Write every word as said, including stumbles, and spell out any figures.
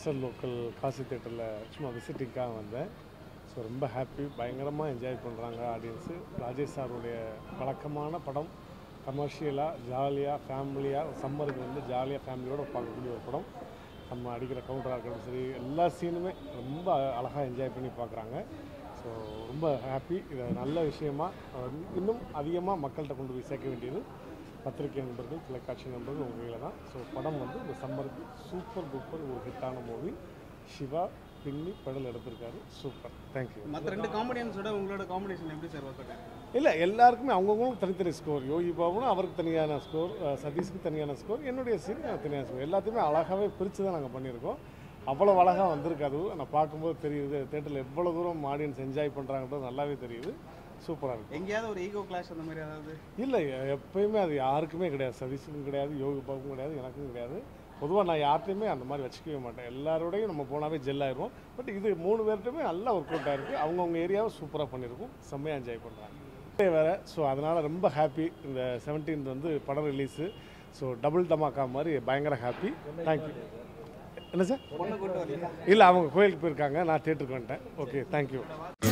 Mister local Kashi தேட்டரில் சும்மா விசிட்டிங்காக வந்தேன். ஸோ ரொம்ப ஹாப்பி, பயங்கரமாக என்ஜாய் பண்ணுறாங்க ஆடியன்ஸு. ராஜேஷ் சாருடைய வழக்கமான படம், கமர்ஷியலாக ஜாலியாக ஃபேமிலியாக சம்மருக்கு வந்து ஜாலியாக ஃபேமிலியோடு பார்க்கக்கூடிய ஒரு படம். நம்ம அடிக்கிற கவுண்டராக இருக்கட்டும் சரி, எல்லா சீனுமே ரொம்ப அழகாக என்ஜாய் பண்ணி பார்க்குறாங்க. ஸோ ரொம்ப ஹாப்பி. இது நல்ல விஷயமா இன்னும் அதிகமாக மக்கள்கிட்ட கொண்டு போய் சேர்க்க வேண்டியது பத்திரிகை நண்பர்கள், தொலைக்காட்சி நண்பர்கள் உங்கள் கையில் தான். ஸோ படம் வந்து இந்த சம்மருக்கு சூப்பர் டூப்பர் ஒரு ஹிட்டான மூவி. சிவா பின்னி படல் எடுத்திருக்காரு, சூப்பர். தேங்க்யூ. மற்ற ரெண்டு காமெடியன்ஸோட உங்களோட காம்பினேஷன் எப்படி சார் ஒர்க் ஆகுது? இல்லை, எல்லாருக்குமே அவங்கவுங்களுக்கு தனித்தனி ஸ்கோர். யோகி பாபுனா அவருக்கு தனியான ஸ்கோர், சதீஷ்க்கு தனியான ஸ்கோர், என்னுடைய சீன் தனியான ஸ்கோர். எல்லாத்தையுமே அழகாகவே பிரித்து தான் நாங்கள் பண்ணியிருக்கோம். அவ்வளோ அழகாக வந்திருக்காது. நான் பார்க்கும்போது தெரியுது தேட்டரில் எவ்வளோ தூரம் ஆடியன்ஸ் என்ஜாய் பண்ணுறாங்கன்றது நல்லாவே தெரியுது. சூப்பராக இருக்குது. எங்கேயாவது ஒரு ஈகோ கிளாஷ் அந்த மாதிரி ஏதாவது? இல்லை, எப்பயுமே அது யாருக்குமே கிடையாது. சதீஷுக்கும் கிடையாது, யோகி பாபுக்கும் கிடையாது, எனக்கும் கிடையாது. பொதுவாக நான் யார்ட்டையுமே அந்த மாதிரி வச்சுக்கவே மாட்டேன். எல்லாரோடையும் நம்ம போனாவே ஜெல் ஆயிடுவோம். பட் இது மூணு பேர்ட்டுமே நல்லா ஒர்க் அவுட் ஆகிருக்கு. அவங்கவுங்க ஏரியாவை சூப்பராக பண்ணியிருக்கும், செம்மையாக என்ஜாய் பண்ணுறாங்க வேறு. ஸோ அதனால் ரொம்ப ஹாப்பி. இந்த செவன்டீன்த் வந்து படம் ரிலீஸு. ஸோ டபுள் டமாக்கா மாதிரி பயங்கர ஹாப்பி. தேங்க்யூ. என்ன சார்? இல்லை, அவங்க கோயிலுக்கு போயிருக்காங்க, நான் தேட்டருக்கு வந்துட்டேன். Okay, thank you.